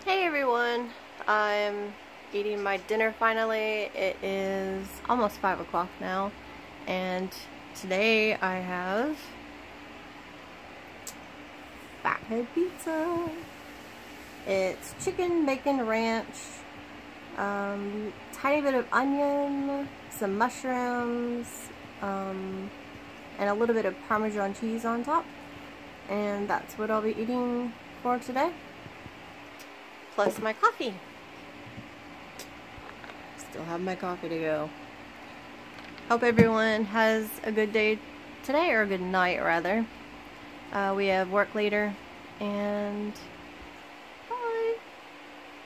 Hey everyone, I'm eating my dinner finally. It is almost 5 o'clock now, and today I have Fathead pizza. It's chicken, bacon, ranch, tiny bit of onion, some mushrooms, and a little bit of Parmesan cheese on top. And that's what I'll be eating for today. Plus my coffee. Still have my coffee to go. Hope everyone has a good day today, or a good night rather. We have work later, and